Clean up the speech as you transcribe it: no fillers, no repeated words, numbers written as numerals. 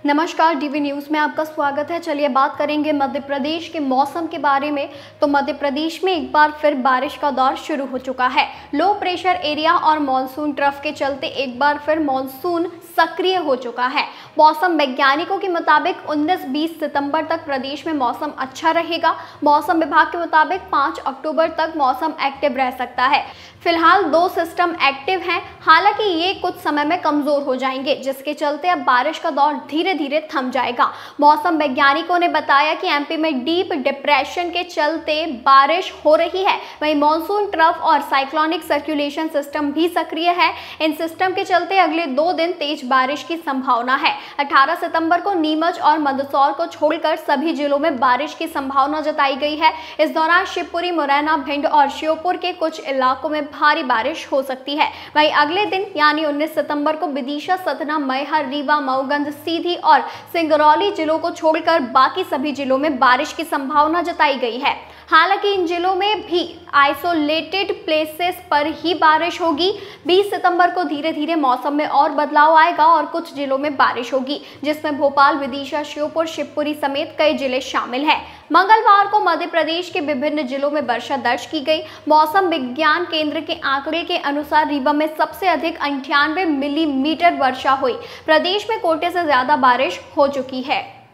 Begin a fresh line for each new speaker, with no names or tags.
नमस्कार, DV news में आपका स्वागत है। चलिए बात करेंगे मध्य प्रदेश के मौसम के बारे में। तो मध्य प्रदेश में एक बार फिर बारिश का दौर शुरू हो चुका है। लो प्रेशर एरिया और मानसून ट्रफ के चलते एक बार फिर मानसून सक्रिय हो चुका है। मौसम वैज्ञानिकों के मुताबिक 19-20 सितंबर तक प्रदेश में मौसम अच्छा रहेगा। मौसम विभाग के मुताबिक 5 अक्टूबर तक मौसम एक्टिव रह सकता है। फिलहाल 2 सिस्टम एक्टिव हैं, हालांकि ये कुछ समय में कमजोर हो जाएंगे, जिसके चलते अब बारिश का दौर धीरे धीरे थम जाएगा। मौसम वैज्ञानिकों ने बताया कि एमपी में डीप डिप्रेशन के चलते बारिश हो रही है। वहीं मॉनसून ट्रफ और साइक्लोनिक सर्कुलेशन सिस्टम भी सक्रिय है। इन सिस्टम के चलते अगले 2 दिन तेज बारिश की संभावना है। 18 सितंबर को नीमच और मंदसौर को छोड़कर सभी जिलों में बारिश की संभावना जताई गई है। इस दौरान शिवपुरी, मुरैना, भिंड और श्योपुर के कुछ इलाकों में भारी बारिश हो सकती है। वहीं अगले दिन यानी 19 सितंबर को विदिशा, सतना, मैहर, रीवा, मऊगंज, सीधी और सिंगरौली जिलों को छोड़कर बाकी सभी जिलों में बारिश की संभावना जताई गई है। हालांकि इन जिलों में भी आइसोलेटेड प्लेसेस पर ही बारिश होगी। 20 सितंबर को धीरे धीरे मौसम में और बदलाव आएगा और कुछ जिलों में बारिश होगी, जिसमें भोपाल, विदिशा, श्योपुर, शिवपुरी समेत कई जिले शामिल हैं। मंगलवार को मध्य प्रदेश के विभिन्न जिलों में वर्षा दर्ज की गई। मौसम विज्ञान केंद्र के आंकड़े के अनुसार रीवा में सबसे अधिक 98 मिलीमीटर वर्षा हुई। प्रदेश में कोटे से ज्यादा बारिश हो चुकी है।